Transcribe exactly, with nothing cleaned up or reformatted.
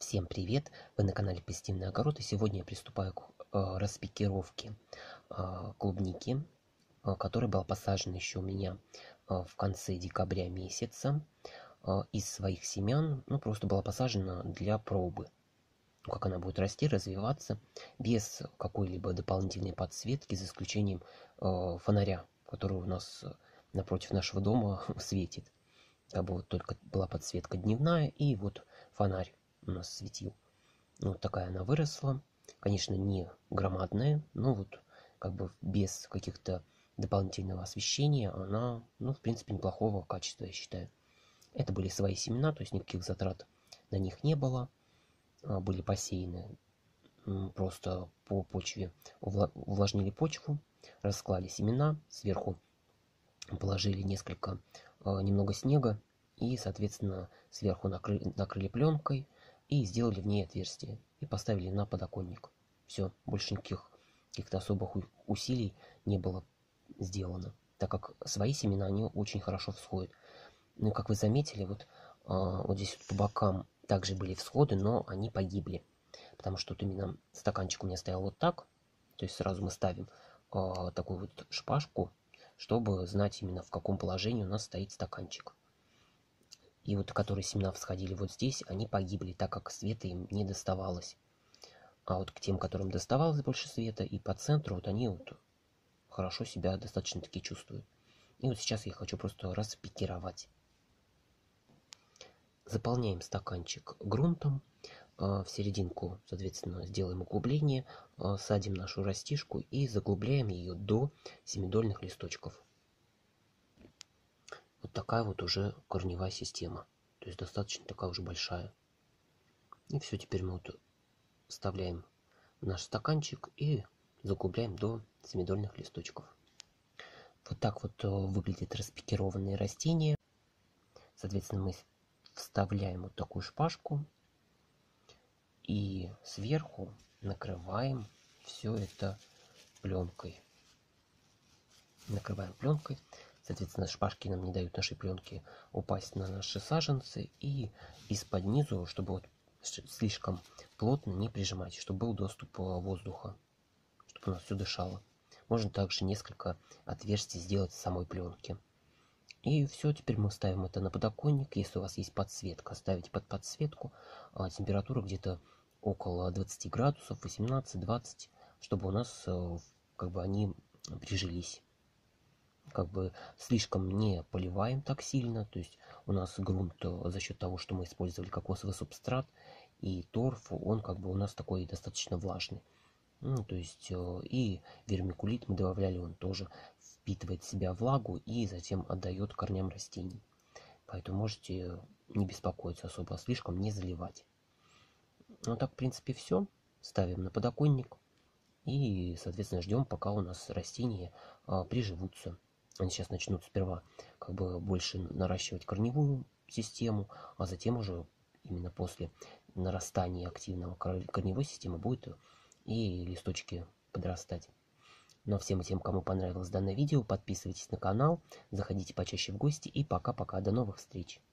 Всем привет! Вы на канале Позитивный огород, и сегодня я приступаю к э, распикировке э, клубники, э, которая была посажена еще у меня э, в конце декабря месяца э, из своих семян. Ну, просто была посажена для пробы, как она будет расти, развиваться, без какой-либо дополнительной подсветки, за исключением э, фонаря, который у нас напротив нашего дома светит. Как бы вот только была подсветка дневная, и вот фонарь у нас светил. Вот такая она выросла. Конечно, не громадная, но вот как бы без каких-то дополнительного освещения она, ну, в принципе, неплохого качества, я считаю. Это были свои семена, то есть никаких затрат на них не было. Были посеяны просто по почве, увлажнили почву, расклали семена, сверху положили несколько, немного снега и, соответственно, сверху накрыли, накрыли пленкой и сделали в ней отверстие и поставили на подоконник. Все, больше никаких каких-то особых усилий не было сделано, так как свои семена, они очень хорошо всходят. Ну и как вы заметили, вот, а, вот здесь вот по бокам также были всходы, но они погибли, потому что вот именно стаканчик у меня стоял вот так, то есть сразу мы ставим а, такую вот шпажку, чтобы знать именно в каком положении у нас стоит стаканчик. И вот которые семена всходили вот здесь, они погибли, так как света им не доставалось. А вот к тем, которым доставалось больше света, и по центру, вот они вот хорошо себя достаточно таки чувствуют. И вот сейчас я хочу просто распикировать. Заполняем стаканчик грунтом. В серединку, соответственно, сделаем углубление, садим нашу растишку и заглубляем ее до семидольных листочков. Вот такая вот уже корневая система. То есть достаточно такая уже большая. И все, теперь мы вот вставляем в наш стаканчик и заглубляем до семидольных листочков. Вот так вот выглядят распикированные растения. Соответственно, мы вставляем вот такую шпажку и сверху накрываем все это пленкой. Накрываем пленкой. Соответственно, шпажки нам не дают нашей пленке упасть на наши саженцы. И из-под низу, чтобы вот слишком плотно не прижимать, чтобы был доступ воздуха, чтобы у нас все дышало. Можно также несколько отверстий сделать в самой пленке. И все, теперь мы ставим это на подоконник. Если у вас есть подсветка, ставите под подсветку. А температура где-то около двадцати градусов, восемнадцать-двадцать, чтобы у нас как бы они прижились. Как бы слишком не поливаем так сильно, то есть у нас грунт за счет того, что мы использовали кокосовый субстрат и торф, он как бы у нас такой достаточно влажный. Ну, то есть и вермикулит мы добавляли, он тоже впитывает в себя влагу и затем отдает корням растений. Поэтому можете не беспокоиться особо, слишком не заливать. Ну так, в принципе, все. Ставим на подоконник и, соответственно, ждем, пока у нас растения а, приживутся. Они сейчас начнут сперва как бы больше наращивать корневую систему, а затем уже именно после нарастания активного корневой системы будет и листочки подрастать. Ну а всем и тем, кому понравилось данное видео, подписывайтесь на канал, заходите почаще в гости и пока-пока, до новых встреч!